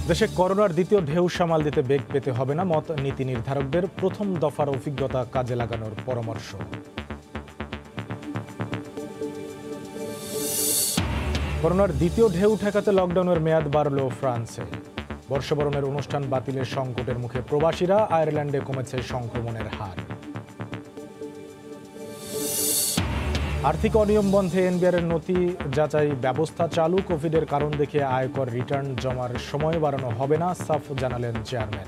দেশে করোনার দ্বিতীয় ঢেউ সামাল দিতে বেগ পেতে হবে না, মত নীতি নির্ধারকদের। প্রথম দফার অভিজ্ঞতা কাজে লাগানোর পরামর্শ। করোনার দ্বিতীয় ঢেউ ঠেকাতে লকডাউনের মেয়াদ বাড়ল ফ্রান্সে। বর্ষবরণের অনুষ্ঠান বাতিলের সংকটের মুখে প্রবাসীরা। আয়ারল্যান্ডে কমেছে সংক্রমণের হার। আর্থিক অনিয়ম বন্ধে এনবিআরের নথি যাচাই ব্যবস্থা চালু। কোভিডের কারণ দেখিয়ে আয়কর রিটার্ন জমার সময় বাড়ানো হবে না, সাফ জানালেন চেয়ারম্যান।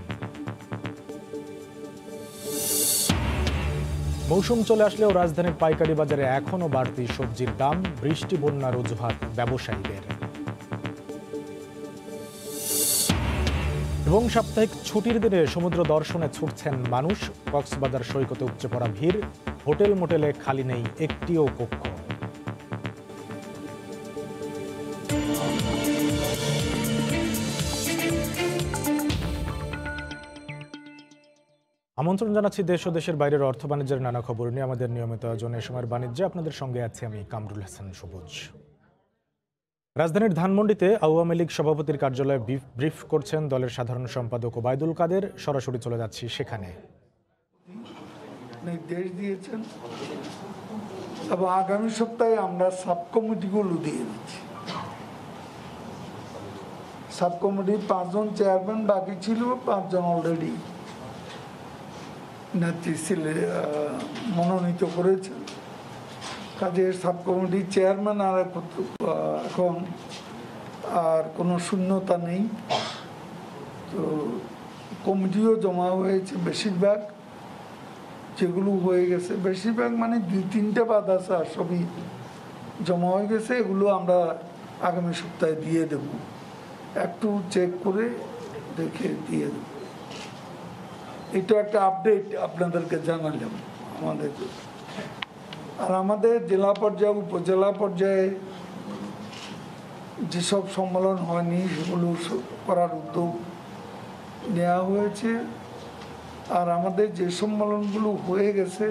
মৌসুম চলে আসলেও রাজধানীর পাইকারি বাজারে এখনও বাড়তি সবজির দাম। বৃষ্টি বন্যার অজুহাত ব্যবসায়ীদের। এবং সাপ্তাহিক ছুটির দিনে সমুদ্র দর্শনে ছুটছেন মানুষ। কক্সবাজার সৈকতে উপচে পড়া ভিড়। হোটেল মোটেলে খালি নেই একটিও কক্ষ। আমন্ত্রণ জানাচ্ছি দেশ ও দেশের বাইরের অর্থ বাণিজ্যের নানা খবর নিয়ে আমাদের নিয়মিত আয়োজনে এ সময়ের বাণিজ্যে আপনাদের সঙ্গে আছি আমি কামরুল হাসান সবুজ। রাজধানীর ধানমন্ডিতে আওয়ামী লীগ সভাপতির কার্যালয়ে ব্রিফ করছেন দলের সাধারণ সম্পাদক ওবায়দুল কাদের। সরাসরি চলে যাচ্ছি সেখানে। নির্দেশ দিয়েছেন এবং আগামী সপ্তাহে আমরা সাব কমিটিগুলো দিয়ে দিচ্ছি। সাব কমিটির 5 জন চেয়ারম্যান বাকি ছিল, 5 জন অলরেডি নেতৃত্বে মনোনীত করেছেন। কাজে সাব কমিটির চেয়ারম্যান আর এখন আর কোনো শূন্যতা নেই। তো কমিটিও জমা হয়েছে বেশিরভাগ, যেগুলো হয়ে গেছে বেশিরভাগ মানে 2-3টা বাদ আছে, আর সবই জমা হয়ে গেছে। এগুলো আমরা আগামী সপ্তাহে দিয়ে দেব, একটু চেক করে দেখে দিয়ে দেব। এটা একটা আপডেট আপনাদেরকে জানালাম আমাদের। আর আমাদের জেলা পর্যায়ে উপজেলা পর্যায়ে যেসব সম্মেলন হয়নি সেগুলো করার উদ্যোগ নেওয়া হয়েছে। আর আমাদের যে সম্মেলনগুলো হয়ে গেছে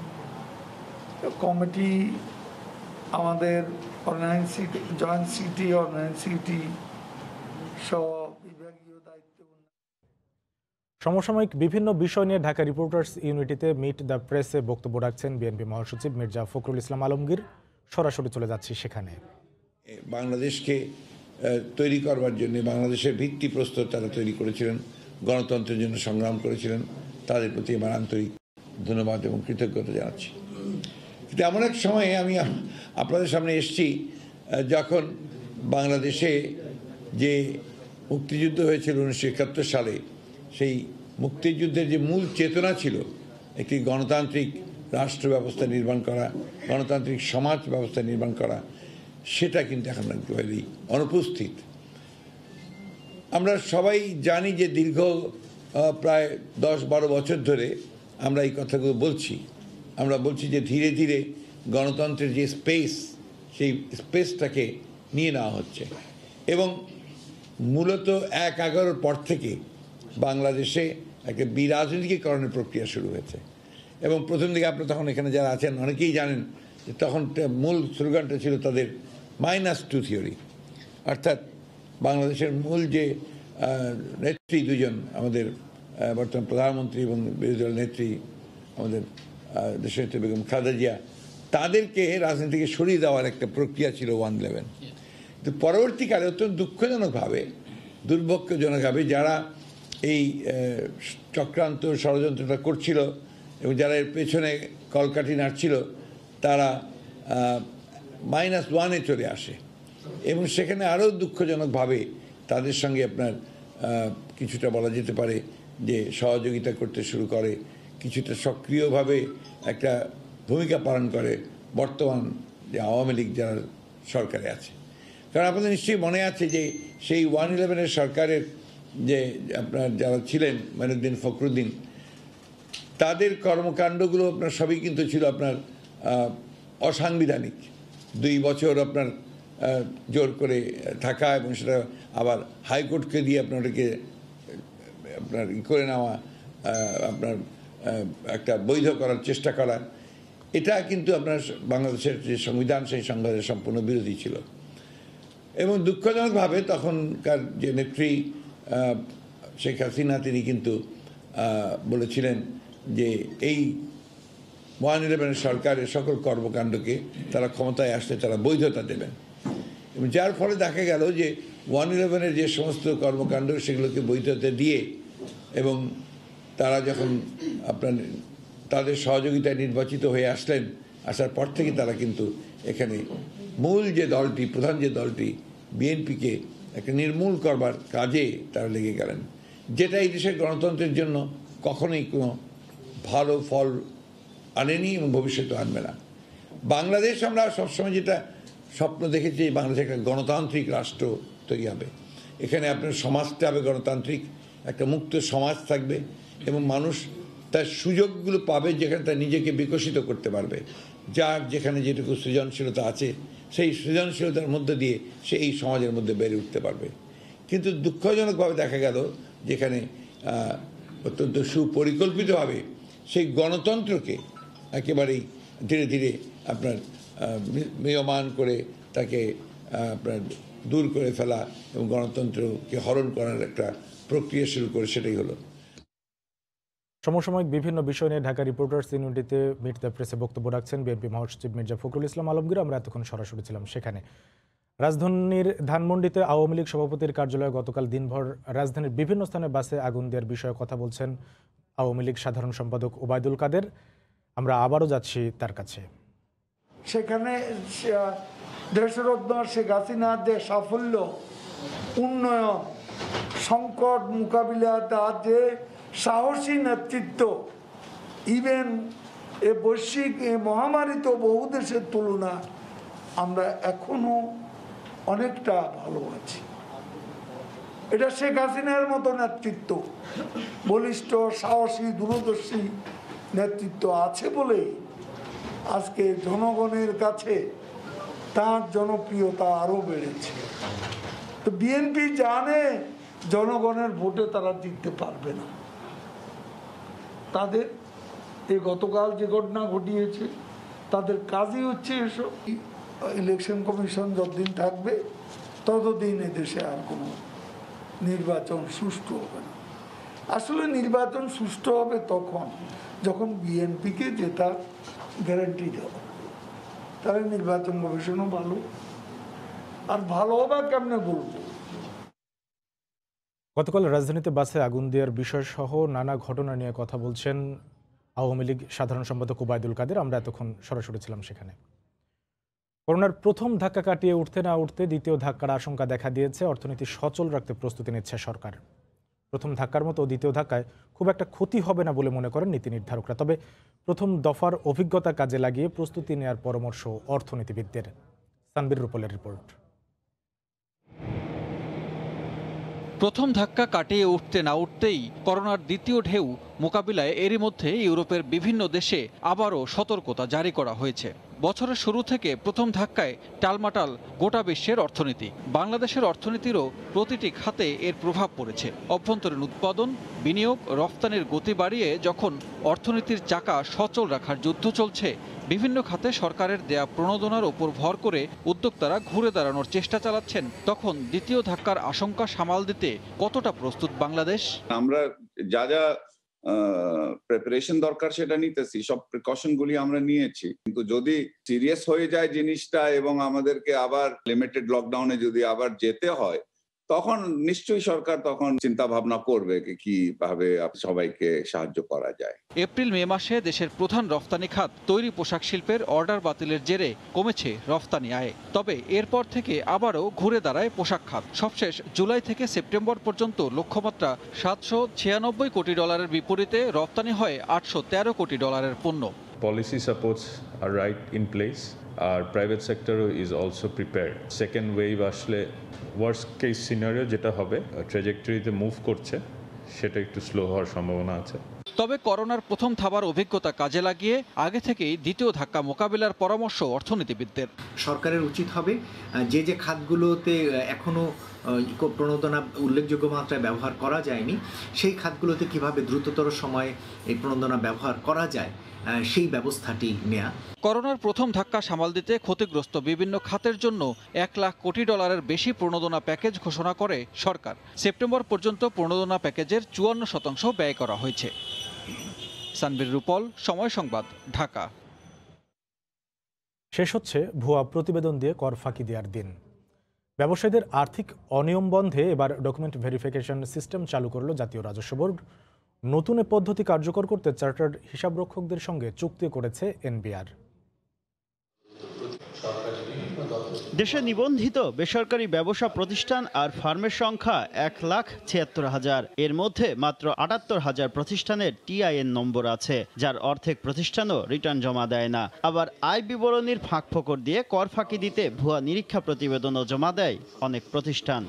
কমিটি, আমাদের online city, joint city, online city সব বিভাগীয় দায়িত্ব। সমসাময়িক বিভিন্ন বিষয় নিয়ে ঢাকা রিপোর্টার্স ইউনিটিতে মিট দ্য প্রেসে বক্তব্য রাখছেন বিএনপি মহাসচিব মির্জা ফখরুল ইসলাম আলমগীর। সরাসরি চলে যাচ্ছি সেখানে। বাংলাদেশকে তৈরি করবার জন্য বাংলাদেশের ভিত্তিপ্রস্তর তারা তৈরি করেছিলেন, গণতন্ত্রের জন্য সংগ্রাম করেছিলেন। তাদের প্রতি আমার আন্তরিক ধন্যবাদ এবং কৃতজ্ঞতা জানাচ্ছি। কিন্তু এমন এক সময়ে আমি আপনাদের সামনে এসেছি যখন বাংলাদেশে যে মুক্তিযুদ্ধ হয়েছিল 1971 সালে, সেই মুক্তিযুদ্ধের যে মূল চেতনা ছিল একটি গণতান্ত্রিক রাষ্ট্র ব্যবস্থা নির্মাণ করা, গণতান্ত্রিক সমাজ ব্যবস্থা নির্মাণ করা, সেটা কিন্তু এখন একেবারেই অনুপস্থিত। আমরা সবাই জানি যে দীর্ঘ প্রায় 10-12 বছর ধরে আমরা এই কথাগুলো বলছি। আমরা বলছি যে ধীরে ধীরে গণতন্ত্রের যে স্পেস, সেই স্পেসটাকে নিয়ে নেওয়া হচ্ছে। এবং মূলত 1/11 পর থেকে বাংলাদেশে একটা বিরাজনীতিকরণের প্রক্রিয়া শুরু হয়েছে। এবং প্রথম দিকে আপনারা তখন এখানে যারা আছেন অনেকেই জানেন যে তখন মূল স্লোগানটা ছিল তাদের -2 থিওরি, অর্থাৎ বাংলাদেশের মূল যে নেত্রী দুজন, আমাদের বর্তমান প্রধানমন্ত্রী এবং বিরোধী দল নেত্রী আমাদের দেশনেত্রী বেগম খালেদা জিয়া, তাদেরকে রাজনীতি থেকে সরিয়ে দেওয়ার একটা প্রক্রিয়া ছিল 1-11। কিন্তু পরবর্তীকালে অত্যন্ত দুঃখজনকভাবে, দুর্ভাগ্যজনকভাবে যারা এই চক্রান্ত ষড়যন্ত্রটা করছিল এবং যারা এর পেছনে কলকাঠি নাড়ছিল, তারা -1-এ চলে আসে এবং সেখানে আরও দুঃখজনকভাবে তাদের সঙ্গে আপনার কিছুটা বলা যেতে পারে যে সহযোগিতা করতে শুরু করে, কিছুটা সক্রিয়ভাবে একটা ভূমিকা পালন করে বর্তমান যে আওয়ামী লীগ যারা সরকারে আছে। কারণ আপনাদের নিশ্চয়ই মনে আছে যে সেই 1-11-এর সরকারের যে আপনার যারা ছিলেন মঈনুদ্দিন ফখরুদ্দিন, তাদের কর্মকাণ্ডগুলো আপনার সবই কিন্তু ছিল আপনার অসাংবিধানিক। 2 বছর আপনার জোর করে থাকা এবং সেটা আবার হাইকোর্টকে দিয়ে আপনাদেরকে আপনার করে নেওয়া, আপনার একটা বৈধ করার চেষ্টা করা, এটা কিন্তু আপনার বাংলাদেশের যে সংবিধান, সেই সংবিধানের সম্পূর্ণ বিরোধী ছিল। এবং দুঃখজনকভাবে তখনকার যে নেত্রী শেখ হাসিনা তিনি কিন্তু বলেছিলেন যে এই 111 সরকারের সকল কর্মকাণ্ডকে তারা ক্ষমতায় আসলে তারা বৈধতা দেবেন, এবং যার ফলে দেখা গেল যে 111 যে সমস্ত কর্মকাণ্ড সেগুলোকে বৈধতা দিয়ে এবং তারা যখন আপনার তাদের সহযোগিতায় নির্বাচিত হয়ে আসলেন, আসার পর থেকে তারা কিন্তু এখানে মূল যে দলটি, প্রধান যে দলটি বিএনপিকে একটা নির্মূল করবার কাজে তারা লেগে গেলেন, যেটা এই দেশের গণতন্ত্রের জন্য কখনোই কোনো ভালো ফল আনেনি এবং ভবিষ্যতে আনবে না। বাংলাদেশ আমরা সবসময় যেটা স্বপ্ন দেখেছি, বাংলাদেশ একটা গণতান্ত্রিক রাষ্ট্র তৈরি হবে, এখানে আপনার সমাজটা হবে গণতান্ত্রিক, একটা মুক্ত সমাজ থাকবে এবং মানুষ তার সুযোগগুলো পাবে যেখানে তার নিজেকে বিকশিত করতে পারবে, যার যেখানে যেটুকু সৃজনশীলতা আছে সেই সৃজনশীলতার মধ্যে দিয়ে সে এই সমাজের মধ্যে বেড়ে উঠতে পারবে। কিন্তু দুঃখজনকভাবে দেখা গেল যেখানে অত্যন্ত সুপরিকল্পিতভাবে সেই গণতন্ত্রকে একেবারেই ধীরে ধীরে আপনার ম্রিয়মান করে তাকে আপনার দূর করে ফেলা এবং গণতন্ত্রকে হরণ করার একটা প্রক্রিয়া শুরু করে, সেটাই হলো। সমসাময়িক বিভিন্ন বিষয় নিয়ে ঢাকা রিপোর্টার্স ইউনিটিতে মিট দ্য প্রেসে বক্তব্য রাখছেন বিএনপি মহাসচিব মির্জা ফখরুল ইসলাম আলমগীর। আমরা এতক্ষণ সরাসরি ছিলাম সেখানে। রাজধানীর ধানমন্ডিতে আওয়ামী লীগ সভাপতির কার্যালয়ে গতকাল দিনভর রাজধানীর বিভিন্ন স্থানে বাসে আগুন দেওয়ার বিষয়ে কথা বলছেন আওয়ামী লীগ সাধারণ সম্পাদক ওবায়দুল কাদের। আমরা আবারও যাচ্ছি তার কাছে। সেখানে দেশরত্ন শেখ হাসিনার যে সাফল্য, উন্নয়ন, সংকট মোকাবিলা, তার যে সাহসী নেতৃত্ব, ইভেন এ বৈশ্বিক মহামারী তো বহু দেশের তুলনা আমরা এখনো অনেকটা ভালো আছি। এটা শেখ হাসিনার মতো নেতৃত্ব, বলিষ্ঠ, সাহসী, দূরদর্শী নেতৃত্ব আছে বলেই আজকে জনগণের কাছে তার জনপ্রিয়তা আরও বেড়েছে। তো বিএনপি জানে জনগণের ভোটে তারা জিততে পারবে না। তাদের এই গতকাল যে ঘটনা ঘটিয়েছে তাদের কাজই হচ্ছে এসব। ইলেকশন কমিশন যতদিন থাকবে ততদিন এদেশে আর কোনো নির্বাচন সুষ্ঠু হবে না। আসলে নির্বাচন সুষ্ঠু হবে তখন যখন বিএনপিকে জেতার গ্যারান্টি দেওয়া, তাহলে নির্বাচন কমিশনও ভালো। আর ভালো হবে কেমনে বলবো। গতকাল রাজধানীতে বাসে আগুন দেওয়ার বিষয় সহ নানা ঘটনা নিয়ে কথা বলছেন আওয়ামী লীগ সাধারণ সম্পাদক ওবায়দুল কাদের। আমরা এতক্ষণ সরাসরি ছিলাম সেখানে। করোনার প্রথম ধাক্কা কাটিয়ে উঠতে না উঠতে দ্বিতীয় ধাক্কার আশঙ্কা দেখা দিয়েছে। অর্থনীতি সচল রাখতে প্রস্তুতি নিচ্ছে সরকার। প্রথম ধাক্কার মতো দ্বিতীয় ধাক্কায় খুব একটা ক্ষতি হবে না বলে মনে করেন নীতি নির্ধারকরা। তবে প্রথম দফার অভিজ্ঞতা কাজে লাগিয়ে প্রস্তুতি নেওয়ার পরামর্শ অর্থনীতিবিদদের। সানবির রুপলের রিপোর্ট। প্রথম ধাক্কা কাটিয়ে উঠতে না উঠতেই করোনার দ্বিতীয় ঢেউ মোকাবিলায় এরই মধ্যে ইউরোপের বিভিন্ন দেশে আবারও সতর্কতা জারি করা হয়েছে। বছরের শুরু থেকে প্রথম ধাক্কায় টালমাটাল গোটা বিশ্বের অর্থনীতি। বাংলাদেশের অর্থনীতিরও প্রতিটি খাতে এর প্রভাব পড়েছে। অভ্যন্তরীণ উৎপাদন, বিনিয়োগ, রফতানির গতি বাড়িয়ে যখন অর্থনীতির চাকা সচল রাখার যুদ্ধ চলছে, বিভিন্ন খাতে সরকারের দেয়া প্রণোদনার ওপর ভর করে উদ্যোক্তারা ঘুরে দাঁড়ানোর চেষ্টা চালাচ্ছেন, তখন দ্বিতীয় ধাক্কার আশঙ্কা সামাল দিতে কতটা প্রস্তুত বাংলাদেশ? আমরা যা যা প্রিপারেশন দরকার সেটা নিতেছি, সব প্রিকশন গুলি আমরা নিয়েছি, কিন্তু যদি সিরিয়াস হয়ে যায় জিনিসটা এবং আমাদেরকে আবার লিমিটেড লকডাউনে যদি আবার যেতে হয়, তখন নিশ্চয়ই সরকার তখন চিন্তা ভাবনা করবে কিভাবে সবাইকে সাহায্য করা যায়। এপ্রিল মে মাসে দেশের প্রধান রফতানি খাত তৈরি পোশাক শিল্পের অর্ডার বাতিলের জেরে কমেছে রফতানি আয়। তবে এরপর থেকে আবারও ঘুরে দাঁড়ায় পোশাক খাত। সবশেষ জুলাই থেকে সেপ্টেম্বর পর্যন্ত লক্ষ্যমাত্রা $796 কোটি বিপরীতে রফতানি হয় $813 কোটি পণ্য। Policy supports are right in place. Our private sector is also prepared. Second wave আসলে worst case scenario যেটা হবে ট্র্যাজেক্টরিতে মুভ করছে, সেটা একটু স্লো হওয়ার সম্ভাবনা আছে। তবে করোনার প্রথম থাবার অভিজ্ঞতা কাজে লাগিয়ে আগে থেকেই দ্বিতীয় ধাক্কা মোকাবিলার পরামর্শ অর্থনীতিবিদদের। সরকারের উচিত হবে যে যে খাতগুলোতে এখনো প্রণোদনা উল্লেখযোগ্য মাত্রায় ব্যবহার করা যায়নি, সেই খাতগুলোতে কিভাবে দ্রুততর সময়ে এই প্রণোদনা ব্যবহার করা যায় সেই ব্যবস্থাটি নেয়া। করোনার প্রথম ধাক্কা সামাল দিতে ক্ষতিগ্রস্ত বিভিন্ন খাতের জন্য $1 লাখ কোটি বেশি প্রণোদনা প্যাকেজ ঘোষণা করে সরকার। সেপ্টেম্বর পর্যন্ত প্রণোদনা প্যাকেজের 54% ব্যয় করা হয়েছে। সানবীর রূপল, সময় সংবাদ, ঢাকা। শেষ হচ্ছে ভুয়া প্রতিবেদন দিয়ে কর ফাঁকি দেওয়ার দিন। ব্যবসায়ীদের আর্থিক অনিয়ম বন্ধে এবার ডকুমেন্ট ভেরিফিকেশন সিস্টেম চালু করল জাতীয় রাজস্ব বোর্ড। নতুন এ পদ্ধতি কার্যকর করতে চার্টার্ড হিসাবরক্ষকদের সঙ্গে চুক্তি করেছে এনবিআর। দেশে নিবন্ধিত বেসরকারি ব্যবসা প্রতিষ্ঠান আর ফার্মের সংখ্যা 1,76,000। এর মধ্যে মাত্র 78,000 প্রতিষ্ঠানের টিআইএন নম্বর আছে, যার অর্ধেক প্রতিষ্ঠানও রিটার্ন জমা দেয় না। আবার আয় বিবরণীর ফাঁকফোকর দিয়ে কর ফাঁকি দিতে ভুয়া নিরীক্ষা প্রতিবেদনও জমা দেয় অনেক প্রতিষ্ঠান।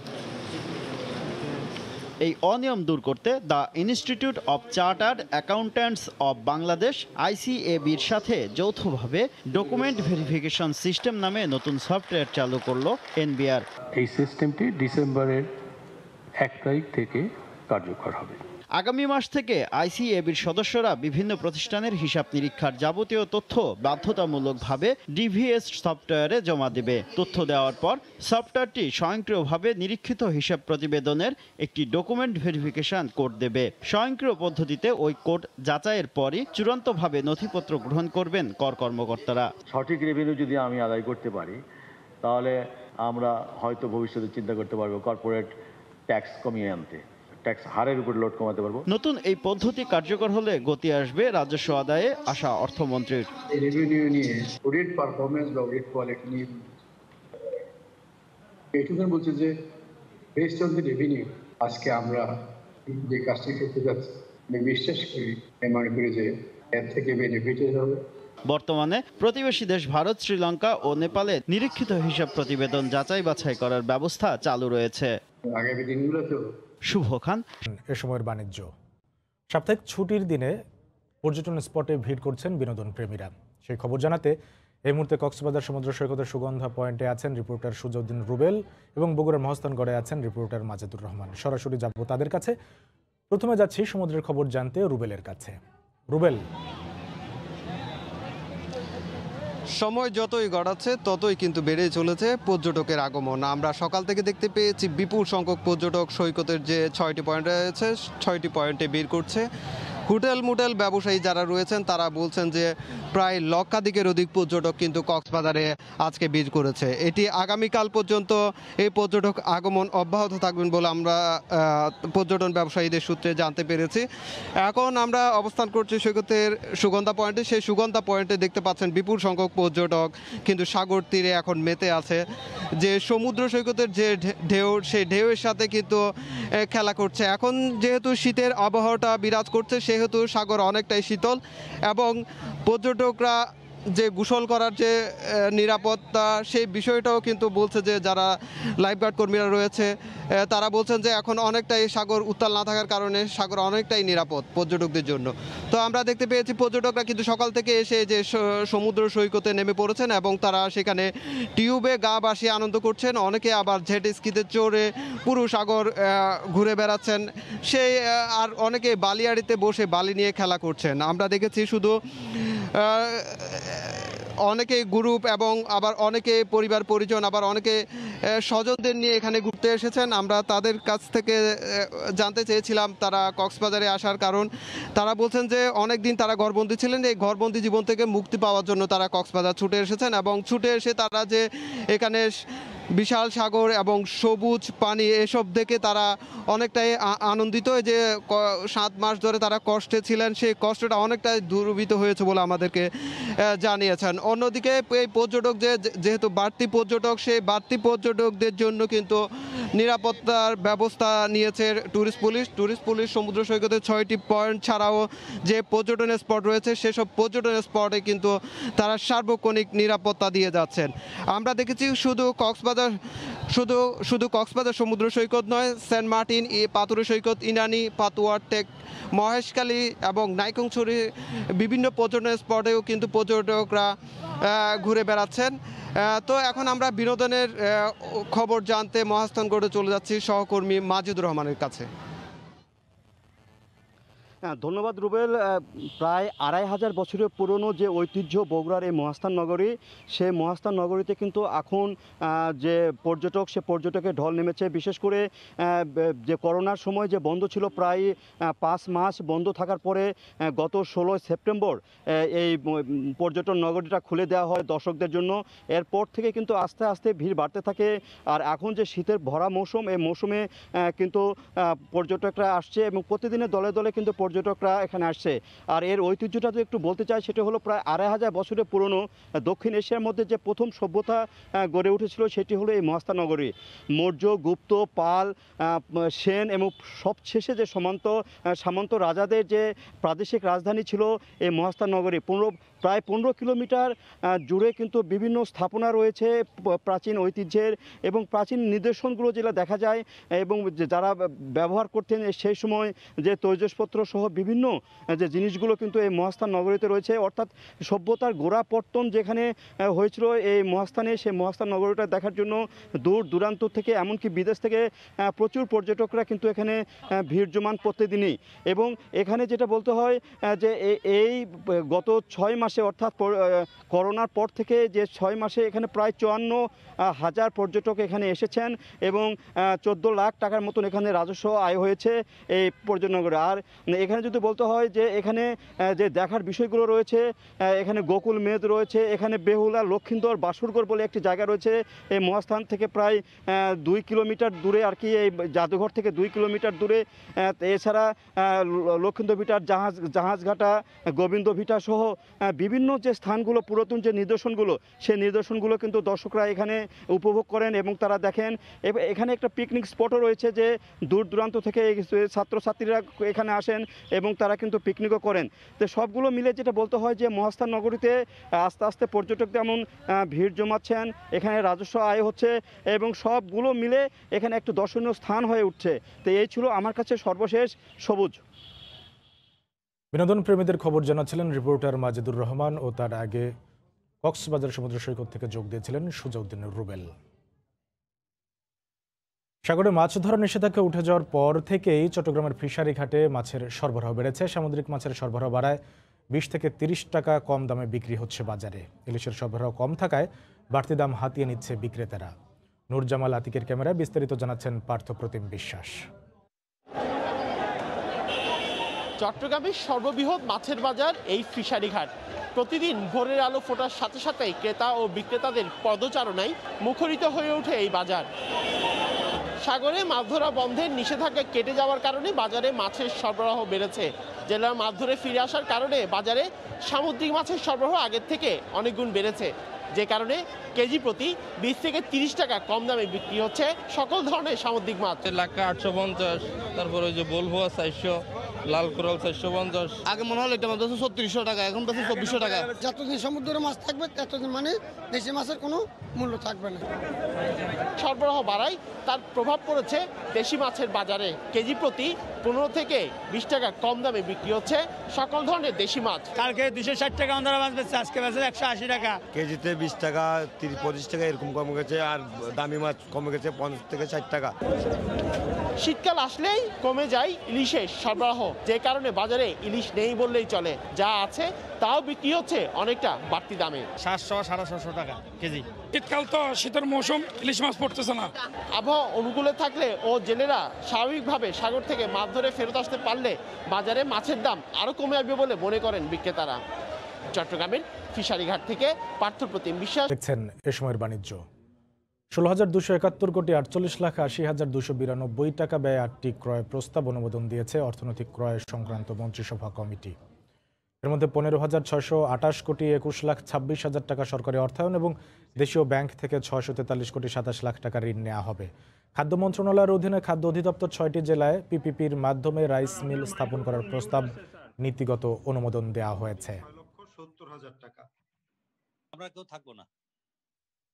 এই অনিয়ম দূর করতে the institute of chartered accountants of Bangladesh ICAB-র সাথে যৌথভাবে ডকুমেন্ট ভেরিফিকেশন সিস্টেম নামে নতুন সফটওয়্যার চালু করল এনবিআর। এই সিস্টেমটি ডিসেম্বরের 1 তারিখ থেকে কার্যকর হবে। আগামী মাস থেকে ICAB-র সদস্যরা বিভিন্ন প্রতিষ্ঠানের হিসাব নিরীক্ষার যাবতীয় তথ্য বাধ্যতামূলকভাবে ডিভিএস সফটওয়্যারে জমা দেবে। তথ্য দেওয়ার পর সফটওয়্যারটি স্বয়ংক্রিয়ভাবে নিরীক্ষিত হিসাব প্রতিবেদনের একটি ডকুমেন্ট ভেরিফিকেশন কোড দেবে। স্বয়ংক্রিয় পদ্ধতিতে ওই কোড যাচাইয়ের পরই চূড়ান্তভাবে নথিপত্র গ্রহণ করবেন কর কর্মকর্তারা। সঠিক রেভিনিউ যদি আমি আদায় করতে পারি, তাহলে আমরা হয়তো ভবিষ্যতে চিন্তা করতে পারবো কর্পোরেট ট্যাক্স কমিয়ে আনতে, ট্যাক্স হারের উপর লোড কমাতে পারবো। নতুন এই পদ্ধতি কার্যকর হলে গতি আসবে রাজস্ব আদায়ে আশা অর্থমন্ত্রীর। রেভিনিউ নিয়ে অডিট পারফরমেন্স বা অডিট কোয়ালিটি নিয়ে এইটুকু বলছে যে বেসড অন দি রেভিনিউ আজকে আমরা যে কাজটি করতে যাচ্ছি আমি বিশ্বাস করি, মনে করি যে এর থেকে বেনিফিট হবে। বর্তমানে প্রতিবেশী দেশ ভারত, শ্রীলঙ্কা ও নেপালে নিরীক্ষিত হিসাব প্রতিবেদন যাচাই বাছাই করার ব্যবস্থা চালু রয়েছে। আগামী দিনগুলোতেও শুভ খান। এ সময়ের বাণিজ্য। সাপ্তাহিক ছুটির দিনে পর্যটন স্পটে ভিড় করছেন বিনোদন প্রেমীরা। সেই খবর জানাতে এই মুহূর্তে কক্সবাজার সমুদ্র সৈকতের সুগন্ধা পয়েন্টে আছেন রিপোর্টার সুজউদ্দিন রুবেল এবং বগুড়ার মহস্থানগড়ে আছেন রিপোর্টার মাজেদুর রহমান। সরাসরি যাব তাদের কাছে। প্রথমে যাচ্ছি সমুদ্রের খবর জানতে রুবেলের কাছে। রুবেল, সময় যতই গড়াচ্ছে ততই কিন্তু বেড়ে চলেছে পর্যটকের আগমন। আমরা সকাল থেকে দেখতে পেয়েছি বিপুল সংখ্যক পর্যটক সৈকতের যে 6টি পয়েন্ট রয়েছে 6টি পয়েন্টে ভিড় করছে। হোটেল ব্যবসায়ী যারা রয়েছেন তারা বলছেন যে প্রায় লক্ষাধিকের অধিক পর্যটক কিন্তু কক্সবাজারে আজকে ভিড় করেছে। এটি আগামীকাল পর্যন্ত এই পর্যটক আগমন অব্যাহত থাকবেন বলে আমরা পর্যটন ব্যবসায়ীদের সূত্রে জানতে পেরেছি। এখন আমরা অবস্থান করছি সৈকতের সুগন্ধা পয়েন্টে। সেই সুগন্ধা পয়েন্টে দেখতে পাচ্ছেন বিপুল সংখ্যক পর্যটক কিন্তু সাগর তীরে এখন মেতে আছে। যে সমুদ্র সৈকতের যে ঢেউ, সেই ঢেউয়ের সাথে কিন্তু খেলা করছে। এখন যেহেতু শীতের আবহাওয়াটা বিরাজ করছে সেহেতু সাগর অনেকটাই শীতল এবং পর্যটকরা যে গোসল করার যে নিরাপত্তা সেই বিষয়টাও কিন্তু বলছে যে যারা লাইফগার্ড কর্মীরা রয়েছে তারা বলছেন যে এখন অনেকটাই সাগর উত্তাল না থাকার কারণে সাগর অনেকটাই নিরাপদ পর্যটকদের জন্য। তো আমরা দেখতে পেয়েছি পর্যটকরা কিন্তু সকাল থেকে এসে যে সমুদ্র সৈকতে নেমে পড়েছেন এবং তারা সেখানে টিউবে গা ভাসিয়ে আনন্দ করছেন। অনেকে আবার জেট স্কিতে চড়ে পুরো সাগর ঘুরে বেড়াচ্ছেন, সেই আর অনেকে বালিয়াড়িতে বসে বালি নিয়ে খেলা করছেন। আমরা দেখেছি শুধু অনেকে গ্রুপ এবং আবার অনেকে পরিবার পরিজন, আবার অনেকে স্বজনদের নিয়ে এখানে ঘুরতে এসেছেন। আমরা তাদের কাছ থেকে জানতে চেয়েছিলাম তারা কক্সবাজারে আসার কারণ। তারা বলছেন যে অনেক দিন তারা ঘরবন্দি ছিলেন, এই ঘরবন্দি জীবন থেকে মুক্তি পাওয়ার জন্য তারা কক্সবাজার ছুটে এসেছেন এবং ছুটে এসে তারা যে এখানে বিশাল সাগর এবং সবুজ পানি এসব দেখে তারা অনেকটাই আনন্দিত। যে 7 মাস ধরে তারা কষ্টে ছিলেন সেই কষ্টটা অনেকটাই দূরীভূত হয়েছে বলে আমাদেরকে জানিয়েছেন। অন্যদিকে এই পর্যটক যেহেতু বাড়তি পর্যটক, সেই বাড়তি পর্যটকদের জন্য কিন্তু নিরাপত্তার ব্যবস্থা নিয়েছে ট্যুরিস্ট পুলিশ সমুদ্র সৈকতের 6টি পয়েন্ট ছাড়াও যে পর্যটনের স্পট রয়েছে সেসব পর্যটনের স্পটে কিন্তু তারা সার্বক্ষণিক নিরাপত্তা দিয়ে যাচ্ছেন। আমরা দেখেছি শুধু কক্সবাজার কক্সবাজার শুধু কক্সবাজার সমুদ্র সৈকত নয়, সেন্ট মার্টিন, পাথুরে সৈকত, ইনানি, পাতুয়ার, টেক, মহেশখালী এবং নাইকংছড়ি বিভিন্ন পর্যটন স্পটেও কিন্তু পর্যটকরা ঘুরে বেড়াচ্ছেন। তো এখন আমরা বিনোদনের খবর জানতে মহাস্থানগড়ে চলে যাচ্ছি সহকর্মী মাজিদুর রহমানের কাছে। ধন্যবাদ রুবেল। প্রায় ২৫০০ বছরের পুরনো যে ঐতিহ্য বগুড়ার এই মহাস্থান নগরী, সেই মহাস্থান নগরীতে কিন্তু এখন যে পর্যটক, সে পর্যটকের ঢল নেমেছে। বিশেষ করে যে করোনার সময় যে বন্ধ ছিল, প্রায় ৫ মাস বন্ধ থাকার পরে গত ১৬ সেপ্টেম্বর এই পর্যটন নগরীটা খুলে দেওয়া হয় দর্শকদের জন্য। এরপর থেকে কিন্তু আস্তে আস্তে ভিড় বাড়তে থাকে। আর এখন যে শীতের ভরা মৌসুম, এই মৌসুমে কিন্তু পর্যটকরা আসছে এবং প্রতিদিনের দলে দলে কিন্তু পর্যটকরা এখানে আসছে। আর এর ঐতিহ্যটা যদি একটু বলতে চাই, সেটা হলো প্রায় ২৫০০ বছরের পুরনো দক্ষিণ এশিয়ার মধ্যে যে প্রথম সভ্যতা গড়ে উঠেছিল, সেটি হলো এই মহাস্থান নগরী। মৌর্য, গুপ্ত, পাল, সেন এবং সবশেষে যে সামন্ত রাজাদের যে প্রাদেশিক রাজধানী ছিল এই মহাস্থান নগরী। প্রায় ১৫ কিলোমিটার জুড়ে কিন্তু বিভিন্ন স্থাপনা রয়েছে প্রাচীন ঐতিহ্যের, এবং প্রাচীন নিদর্শনগুলো যেটা দেখা যায় এবং যারা ব্যবহার করতেন সেই সময় যে তৈজসপত্র সহ বিভিন্ন যে জিনিসগুলো কিন্তু এই মহাস্থান নগরীতে রয়েছে। অর্থাৎ সভ্যতার গোড়াপত্তন যেখানে হয়েছিল এই মহাস্থানে, সেই মহাস্থান নগরীটা দেখার জন্য দূর দূরান্ত থেকে, এমনকি বিদেশ থেকে প্রচুর পর্যটকরা কিন্তু এখানে ভিড় জমান প্রতিদিনই। এবং এখানে যেটা বলতে হয় যে এই গত ৬ মাসে, অর্থাৎ করোনার পর থেকে যে ৬ মাসে এখানে প্রায় ৫৪,০০০ পর্যটক এখানে এসেছেন এবং ১৪ লাখ টাকার মতন এখানে রাজস্ব আয় হয়েছে এই পর্যটন নগরে। আর এখানে যদি বলতে হয় যে এখানে যে দেখার বিষয়গুলো রয়েছে, এখানে গোকুল মেদ রয়েছে, এখানে বেহুলা, লক্ষিন্দর, বাসুরগড় বলে একটি জায়গা রয়েছে এই মহাস্থান থেকে প্রায় ২ কিলোমিটার দূরে আর কি, এই জাদুঘর থেকে ২ কিলোমিটার দূরে। এছাড়া লক্ষিন্দর ভিটার, জাহাজঘাটা, গোবিন্দ ভিটা সহ বিভিন্ন যে স্থানগুলো, পুরাতন যে নিদর্শনগুলো, সেই নিদর্শনগুলো কিন্তু দর্শকরা এখানে উপভোগ করেন এবং তারা দেখেন। এখানে একটা পিকনিক স্পটও রয়েছে, যে দূর দূরান্ত থেকে ছাত্রছাত্রীরা এখানে আসেন এবং তারা কিন্তু পিকনিকও করেন। তো সবগুলো মিলে যেটা বলতে হয় যে মহাস্থান নগরীতে আস্তে আস্তে পর্যটক যেমন ভিড় জমাচ্ছেন, এখানে রাজস্ব আয় হচ্ছে এবং সবগুলো মিলে এখানে একটু দর্শনীয় স্থান হয়ে উঠছে। তো এই ছিল আমার কাছে সর্বশেষ সবুজ। বিনোদন প্রেমীদের খবর জানাচ্ছিলেন রিপোর্টার মাজিদুর রহমান, ও তার আগে কক্সবাজার সমুদ্র সৈকত থেকে যোগ দিয়েছিলেন সুজাউদ্দিন রুবেল। সাগরে মাছ ধরা নিষেধাজ্ঞা উঠে যাওয়ার পর থেকেই চট্টগ্রামের ফিশারি ঘাটে মাছের সরবরাহ বেড়েছে। সামুদ্রিক মাছের সরবরাহ বাড়ায় ২০ থেকে ৩০ টাকা কম দামে বিক্রি হচ্ছে বাজারে। ইলিশের সরবরাহ কম থাকায় বাড়তি দাম হাতিয়ে নিচ্ছে বিক্রেতারা। নূরজামাল আতিকের ক্যামেরায় বিস্তারিত জানাচ্ছেন পার্থপ্রতিম বিশ্বাস। চট্টগ্রামের সর্ববৃহৎ মাছের বাজার এই ফিশারি ঘাট। প্রতিদিন ভোরের আলো ফোটার সাথে সাথেই ক্রেতা ও বিক্রেতাদের পদচারণায় মুখরিত হয়ে ওঠে এই বাজার। সাগরে মাছ ধরা বন্ধের নিষেধাজ্ঞা কেটে যাওয়ার কারণে বাজারে মাছের সরবরাহ বেড়েছে। জেলার মাছ ধরে ফিরে আসার কারণে বাজারে সামুদ্রিক মাছের সরবরাহ আগের থেকে অনেক গুণ বেড়েছে, যে কারণে কেজি প্রতি ২০ থেকে ৩০ টাকা কম দামে বিক্রি হচ্ছে সকল ধরনের সামুদ্রিক মাছ। লাক্কা ৮৫০, তারপর ওই যে বোলভোয়া ৪০০, লাল কোরাল ৪৫০। আগে মনে হলো এটা মাছ ৩৬০০ টাকা, এখন বেশি ২৪০০ টাকা। যতদিন সমুদ্রের মাছ থাকবে ততদিন মানে দেশি মাছের কোনো মূল্য থাকবে না। সরবরাহ বাড়ায় তার প্রভাব পড়েছে দেশি মাছের বাজারে। কেজি প্রতি ১৫ থেকে ২০ টাকা কম দামে বিক্রি হচ্ছে সকল ধরনের দেশি মাছ। কালকে ২৬০ টাকা আমরা মাছ বেচছে, আজকে বেচে ১৮০ টাকা। কেজিতে ২০ টাকা, ৩০-২৫ টাকা এরকম কমে গেছে, আর দামি মাছ কমে গেছে ৫০ থেকে ৬০ টাকা। শীতকাল আসলেই কমে যায় ইলিশের সরবরাহ, যে কারণে বাজারে ইলিশ নেই বললেই চলে। যা আছে তাও বিক্রি হচ্ছে অনেকটা বাড়তি দামে, ৭০০-৭৫০ টাকা কেজি। শীতকাল তো, শীতের মৌসুম, ইলিশ মাছ পড়তেছে না। আবহাওয়া অনুকূলে থাকলে ও জেলেরা স্বাভাবিকভাবে সাগর থেকে মাছ ধরে ফেরত আসতে পারলে বাজারে মাছের দাম আরও কমে আসবে বলে মনে করেন বিক্রেতারা। চট্টগ্রামের ফিশারি ঘাট থেকে পার্থপ্রতিম বিশ্বাস। দেখছেন এ সময়ের বাণিজ্য। ১৬,২৭১ কোটি ৪৮,২৯,২৯২ টাকা ব্যয়ে ৮টি ক্রয় প্রস্তাব অনুমোদন দিয়েছে অর্থনৈতিক ক্রয় সংক্রান্ত মন্ত্রিসভা কমিটি। এর মধ্যে ১৫,৬২৮ কোটি ২১,২৬,০০০ টাকা সরকারি অর্থায়ন এবং দেশীয় ব্যাংক থেকে ৬৪৩ কোটি ২৭ লাখ টাকা ঋণ নেওয়া হবে। খাদ্য মন্ত্রণালয়ের অধীনে খাদ্য অধিদপ্তর ৬টি জেলায় পিপিপির মাধ্যমে রাইস মিল স্থাপন করার প্রস্তাব নীতিগত অনুমোদন দেওয়া হয়েছে।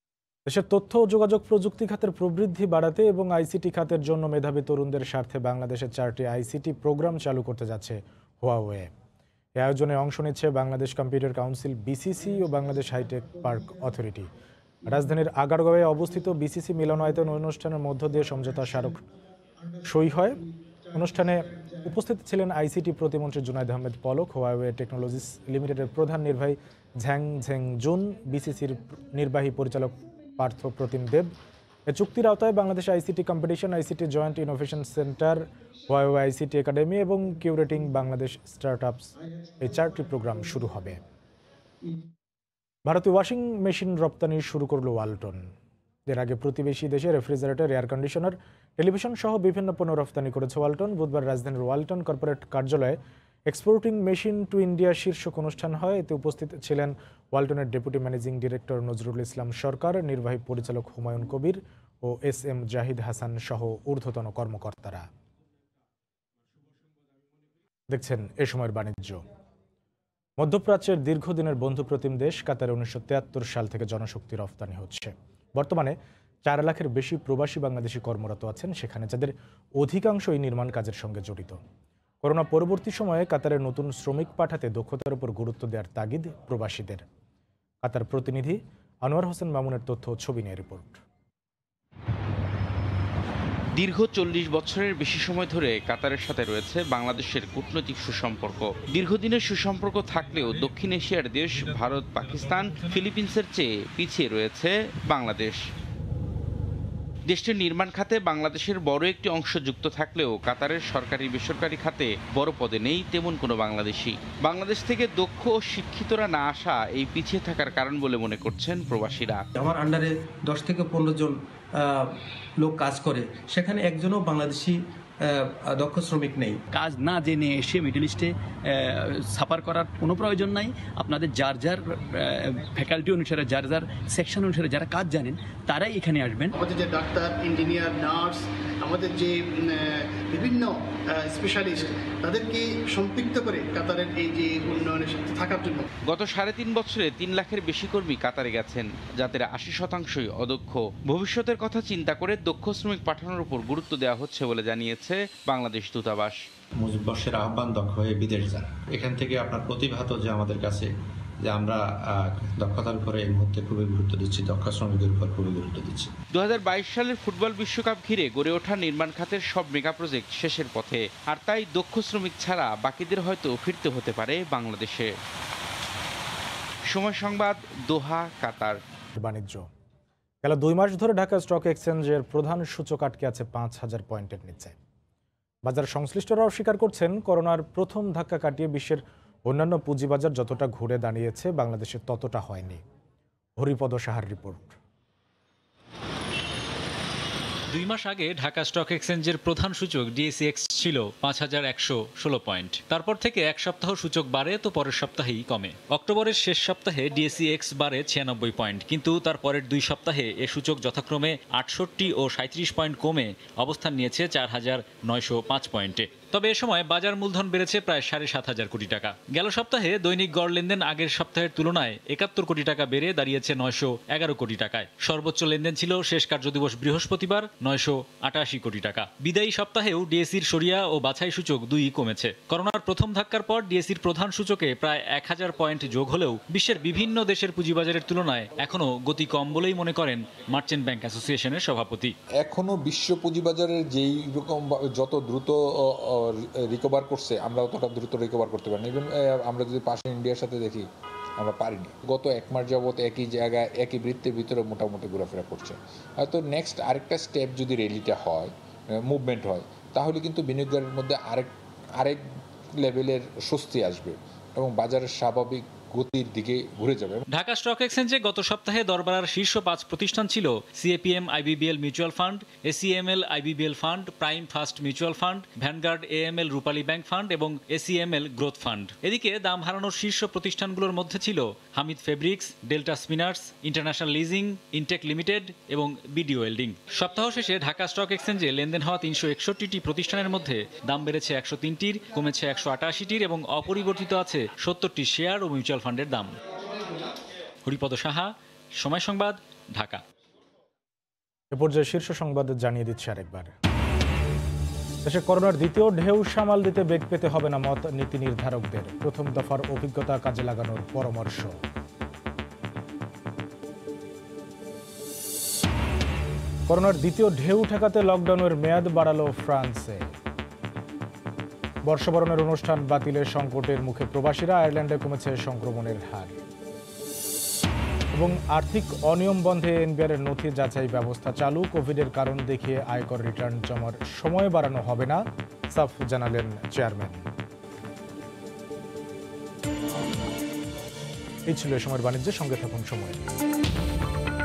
দেশের তথ্য ও যোগাযোগ প্রযুক্তি খাতের প্রবৃদ্ধি বাড়াতে এবং আইসিটি খাতের জন্য মেধাবী তরুণদের স্বার্থে বাংলাদেশের 4টি আইসিটি প্রোগ্রাম চালু করতে যাচ্ছে হুয়াওয়ে। এই আয়োজনে অংশ নিচ্ছে বাংলাদেশ কম্পিউটার কাউন্সিল বিসিসি ও বাংলাদেশ হাইটেক পার্ক অথরিটি। রাজধানীর আগারগাঁওয়ে অবস্থিত বিসিসি মিলনায়তন অনুষ্ঠানের মধ্য দিয়ে সমঝোতা স্মারক সই হয়। অনুষ্ঠানে উপস্থিত ছিলেন আইসিটি প্রতিমন্ত্রী জুনাইদ আহমেদ পলক, হুয়াওয়ে টেকনোলজিস লিমিটেডের প্রধান নির্বাহী ঝ্যাং ঝেং জুন, বিসিসির নির্বাহী পরিচালক পার্থ প্রতিম দেব। এ চুক্তির আওতায় Bangladesh ICT competition, ICT joint innovation centre, Huawei ICT academy এবং কিউরেটিং বাংলাদেশ স্টার্টআপস এই 4টি প্রোগ্রাম শুরু হবে। ভারতে ওয়াশিং মেশিন রপ্তানি শুরু করল ওয়ালটন। এর আগে প্রতিবেশী দেশে রেফ্রিজারেটর, এয়ার কন্ডিশনার, টেলিভিশন সহ বিভিন্ন পণ্য রপ্তানি করেছে ওয়ালটন। বুধবার রাজধানীর ওয়ালটন কর্পোরেট কার্যালয়ে এক্সপোর্টিং মেশিন টু ইন্ডিয়া শীর্ষক অনুষ্ঠান হয়। এতে উপস্থিত ছিলেন ওয়ালটনের deputy managing director Nazrul Islam Sarkar, নির্বাহী পরিচালক হুমায়ুন কবির ও এস.এম. জাহিদ হাসান সহ ঊর্ধ্বতন কর্মকর্তারা। দেখছেন এ সময়ের বাণিজ্য। মধ্যপ্রাচ্যের দীর্ঘদিনের বন্ধুপ্রতিম দেশ কাতারে 1973 সাল থেকে জনশক্তি রফতানি হচ্ছে। বর্তমানে 4 লাখের বেশি প্রবাসী বাংলাদেশি কর্মরত আছেন সেখানে, যাদের অধিকাংশই নির্মাণ কাজের সঙ্গে জড়িত। করোনা পরবর্তী সময়ে কাতারের নতুন শ্রমিক পাঠাতে দক্ষতার উপর গুরুত্ব দেওয়ার তাগিদ প্রবাসীদের। কাতার প্রতিনিধি আনোয়ার হোসেন মামুনের তথ্য ও ছবি নিয়ে রিপোর্ট। দীর্ঘ 40 বছরের বেশি সময় ধরে কাতারের সাথে রয়েছে বাংলাদেশের কূটনৈতিক সুসম্পর্ক। দীর্ঘদিনের সুসম্পর্ক থাকলেও দক্ষিণ এশিয়ার দেশ ভারত, পাকিস্তান, ফিলিপিন্সের চেয়ে পিছিয়ে রয়েছে বাংলাদেশ। দেশটির নির্মাণ খাতে বাংলাদেশের বড় একটি অংশ যুক্ত থাকলেও কাতারের সরকারি বেসরকারি খাতে বড় পদে নেই তেমন কোনো বাংলাদেশি। বাংলাদেশ থেকে দক্ষ ও শিক্ষিতরা না আসা এই পিছিয়ে থাকার কারণ বলে মনে করছেন প্রবাসীরা। আমার আন্ডারে 10 থেকে 15 জন লোক কাজ করে, সেখানে একজনও বাংলাদেশি দক্ষ শ্রমিক নেই। কাজ না জেনে এসে মিডল ইস্টে সাফার করার কোনো প্রয়োজন নাই। আপনাদের যার যার ফ্যাকাল্টি অনুসারে, যার যার সেকশন অনুসারে যারা কাজ জানেন তারাই এখানে আসবেন। আমাদের যে ডাক্তার, ইঞ্জিনিয়ার, নার্স, আমাদের যে বিভিন্ন স্পেশালিস্ট, তাদেরকে সম্পৃক্ত করে কাতারের এই যে উন্নয়নের সাথে থাকার জন্য গত 3.5 বছরে 3 লাখের বেশি কর্মী কাতারে গেছেন, যাদের 80% অদক্ষ। ভবিষ্যতের কথা চিন্তা করে দক্ষ শ্রমিক পাঠানোর উপর গুরুত্ব দেওয়া হচ্ছে বলে জানিয়েছে বাংলাদেশ দূতাবাস। মুজিববর্ষের আহ্বান দক্ষ হয়ে বিদেশ যান, এখান থেকে আপনার প্রতিভাত যে আমাদের কাছে যে আমরা দক্ষতার উপরে এই মুহূর্তে খুবই গুরুত্ব দিচ্ছি, দক্ষ শ্রমিকদের উপর খুবই গুরুত্ব দিচ্ছি। 2022 সালের ফুটবল বিশ্বকাপ ঘিরে গড়ে ওঠা নির্মাণ খাতের সব মেগা প্রজেক্ট শেষের পথে, আর তাই দক্ষ শ্রমিক ছাড়া বাকিদের হয়তো ফিরতে হতে পারে বাংলাদেশে। সময় সংবাদ, দোহা, কাতার। বাণিজ্য। গেল 2 মাস ধরে ঢাকা স্টক এক্সচেঞ্জের প্রধান সূচক আটকে আছে 5000 পয়েন্টের নিচে। বাজার সংশ্লিষ্টরাও স্বীকার করছেন, করোনার প্রথম ধাক্কা কাটিয়ে বিশ্বের অন্যান্য পুঁজিবাজার যতটা ঘুরে দাঁড়িয়েছে বাংলাদেশে ততটা হয়নি। হরিপদ সাহার রিপোর্ট। 2 মাস আগে ঢাকা স্টক এক্সচেঞ্জের প্রধান সূচক ডিএসইএক্স ছিল 5116 পয়েন্ট। তারপর থেকে এক সপ্তাহ সূচক বাড়ে তো পরের সপ্তাহেই কমে। অক্টোবরের শেষ সপ্তাহে ডিএসইএক্স বাড়ে 96 পয়েন্ট, কিন্তু তার পরের 2 সপ্তাহে এ সূচক যথাক্রমে 68 ও 37 পয়েন্ট কমে অবস্থান নিয়েছে 4905 পয়েন্টে। তবে এ সময় বাজার মূলধন বেড়েছে প্রায় 7500 কোটি টাকা। গেল সপ্তাহে দৈনিক গড় লেনদেন আগের সপ্তাহের তুলনায় 71 কোটি টাকা বেড়ে দাঁড়িয়েছে 911 কোটি টাকায়। সর্বোচ্চ লেনদেন ছিল শেষ কার্যদিবস বৃহস্পতিবার, 988 কোটি টাকা। বিদায়ী সপ্তাহেও ডিএসইর সরিয়া ও বাছাই সূচক দুই কমেছে। করোনার প্রথম ধাক্কার পর ডিএসইর প্রধান সূচকে প্রায় 1000 পয়েন্ট যোগ হলেও বিশ্বের বিভিন্ন দেশের পুঁজিবাজারের তুলনায় এখনও গতি কম বলেই মনে করেন মার্চেন্ট ব্যাংক অ্যাসোসিয়েশনের সভাপতি। এখনো বিশ্ব পুঁজিবাজারের যেই রকম যত দ্রুত রিকভার করছে, আমরা অতটা দ্রুত রিকভার করতে পারিনি। ইভেন আমরা যদি পাশে ইন্ডিয়ার সাথে দেখি, আমরা পারিনি। গত 1 মাস যাবত একই জায়গায় একই বৃত্তের ভিতরে মোটামুটি ঘোরাফেরা করছে। হয়তো নেক্সট আরেকটা স্টেপ যদি র্যালিটা হয়, মুভমেন্ট হয়, তাহলে কিন্তু বিনিয়োগের মধ্যে আরেক লেভেলের স্বস্তি আসবে এবং বাজারের স্বাভাবিক গতির দিকে ঘুরে যাবে। ঢাকা স্টক এক্সচেঞ্জে গত সপ্তাহে দরবারার শীর্ষ 5 প্রতিষ্ঠান ছিল CAPM IBBL mutual fund, ACML IBBL fund, prime first mutual fund, vanguard AML Rupali bank fund এবং এসিএমএল গ্রোথ ফান্ড। এদিকে দাম হারানোর শীর্ষ প্রতিষ্ঠানগুলোর মধ্যে ছিল Hamid fabrics, delta spinners, international leasing, intech limited এবং বিডি ওয়েল্ডিং। সপ্তাহ শেষে ঢাকা স্টক এক্সচেঞ্জে লেনদেন হওয়া 361টি প্রতিষ্ঠানের মধ্যে দাম বেড়েছে 103টির, কমেছে 188টির এবং অপরিবর্তিত আছে 70টি শেয়ার ও মিউচুয়াল ফান্ডের দাম। হরিপদ সাহা, সময় সংবাদ, ঢাকা। এ পর্যায়ে শীর্ষ সংবাদ জানিয়ে দিচ্ছে আরেকবার। দেশে করোনার দ্বিতীয় ঢেউ সামাল দিতে বেগ পেতে হবে না মত নীতি নির্ধারকদের, প্রথম দফার অভিজ্ঞতা কাজে লাগানোর পরামর্শ। করোনার দ্বিতীয় ঢেউ ঠেকাতে লকডাউনের মেয়াদ বাড়ালো ফ্রান্সে। বর্ষবরণের অনুষ্ঠান বাতিলের সংকটের মুখে প্রবাসীরা, আয়ারল্যান্ডে কমেছে সংক্রমণের হার। এবং আর্থিক অনিয়ম বন্ধে এনবিআরের নথি যাচাই ব্যবস্থা চালু, কোভিডের কারণ দেখিয়ে আয়কর রিটার্ন জমার সময় বাড়ানো হবে না, সাফ জানালেন চেয়ারম্যান। এই ছিল এ সময়ের বাণিজ্যের সঙ্গে থাকুন সময়।